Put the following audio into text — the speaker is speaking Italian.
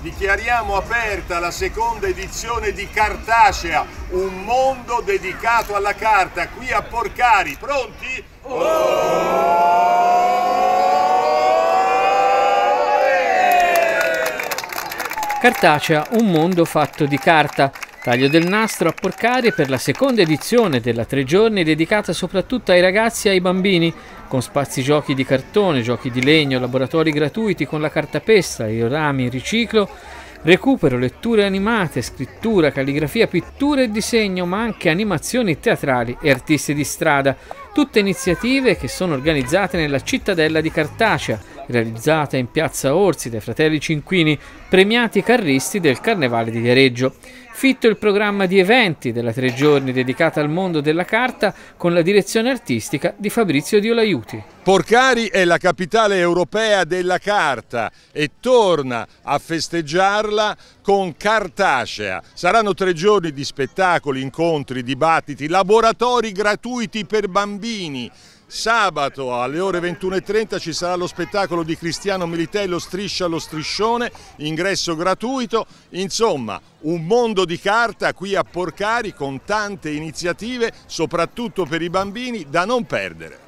dichiariamo aperta la seconda edizione di Cartacea, un mondo dedicato alla carta, qui a Porcari. Pronti? Cartacea, un mondo fatto di carta. Taglio del nastro a Porcari per la seconda edizione della 3 giorni dedicata soprattutto ai ragazzi e ai bambini, con spazi giochi di cartone, giochi di legno, laboratori gratuiti con la cartapesta, diorami in riciclo, recupero, letture animate, scrittura, calligrafia, pittura e disegno, ma anche animazioni teatrali e artisti di strada. Tutte iniziative che sono organizzate nella cittadella di Cartacea, realizzata in piazza Orsi dai fratelli Cinquini, premiati carristi del Carnevale di Viareggio. Fitto il programma di eventi della 3 giorni dedicata al mondo della carta con la direzione artistica di Fabrizio Di Olaiuti. Porcari è la capitale europea della carta e torna a festeggiarla con Cartacea. Saranno 3 giorni di spettacoli, incontri, dibattiti, laboratori gratuiti per bambini. Sabato alle ore 21:30 ci sarà lo spettacolo di Cristiano Militello, Striscia lo striscione, ingresso gratuito. Insomma, un mondo di carta qui a Porcari con tante iniziative, soprattutto per i bambini, da non perdere.